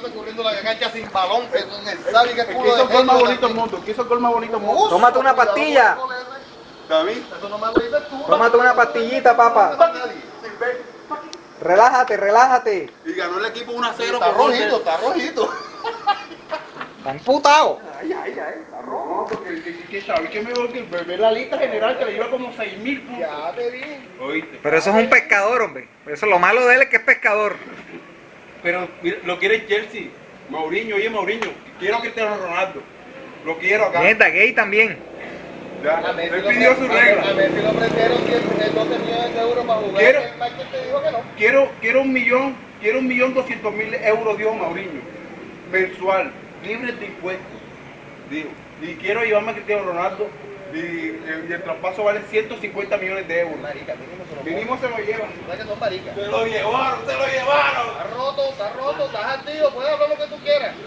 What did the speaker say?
Imagínate corriendo la cancha sin balón, en el sabe que culo de gol más bonito del mundo. Quiso el gol más bonito del mundo. Tómate una pastilla. David, Eso no me lo dices tú. Tómate una pastillita, papá. Relájate, relájate. y ganó el equipo 1-0 Está con gol de- rojito, está rojito. Está emputado. Ay, está rojo. No, porque que sabe que mejor que ver la lista general que le lleva como 6.000 puntos. Ya te vi. ¿Oíste? Pero eso es un pescador, hombre. Eso lo malo de él es que es pescador. Pero mira, lo quiere el Chelsea. Mourinho, oye Mourinho, quiero Cristiano Ronaldo. Lo quiero acá. Mierda, gay también. Ya, A Messi él lo pidió su a regla. Messi le ofrecieron 12 millones de euros para jugar. Quiero- El Manchester dijo que no. Quiero 1.200.000 euros, dijo Mourinho, mensual, libres de impuestos. Dijo. Y quiero llevarme a Cristiano Ronaldo y el traspaso vale 150 millones de euros. Marica, mínimo se lo Mínimo se lo llevan. ¿Sabes que son maricas? Se lo llevaron, se lo llevaron. Está roto, está ardido, puedes hablar lo que tú quieras.